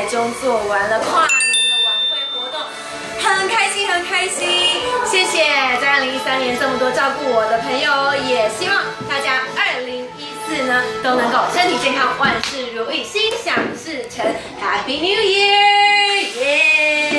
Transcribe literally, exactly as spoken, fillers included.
台中做完了跨年的晚会活动，很开心，很开心。谢谢在二零一三年这么多照顾我的朋友，也希望大家二零一四呢都能够身体健康，万事如意，心想事成。Happy New Year！ 耶、yeah